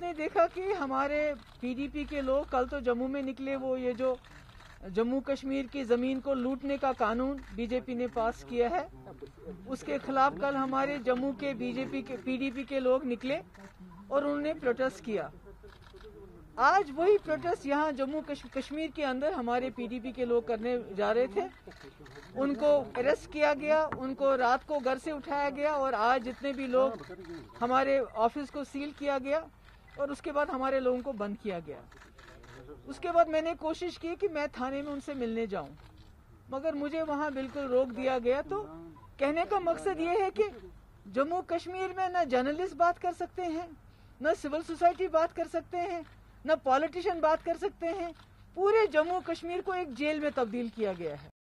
نے دیکھا کہ ہمارے PDP کے لوگ کل تو جموں میں نکلے, وہ یہ جو جموں کشمیر کی زمین کو لوٹنے کا قانون BJP نے پاس کیا ہے, اس کے خلاف کل ہمارے جموں کے PDP کے لوگ نکلے اور انہوں نے پروٹیسٹ کیا. آج وہی پروٹیسٹ یہاں جموں کشمیر کے اندر ہمارے PDP کے لوگ کرنے جا رہے تھے. ان کو اریسٹ کیا گیا, ان کو رات کو گھر سے اٹھایا گیا, اور آج جتنے بھی لوگ ہمارے آفس کو سیل کیا گیا اور اس کے بعد ہمارے لوگوں کو بند کیا گیا. اس کے بعد میں نے کوشش کی کہ میں تھانے میں ان سے ملنے جاؤں, مگر مجھے وہاں بالکل روک دیا گیا. تو کہنے کا مقصد یہ ہے کہ جموں کشمیر میں نہ جرنلسٹ بات کر سکتے ہیں, نہ سول سوسائٹی بات کر سکتے ہیں, نہ پالیٹیشین بات کر سکتے ہیں. پورے جموں کشمیر کو ایک جیل میں تبدیل کیا گیا ہے.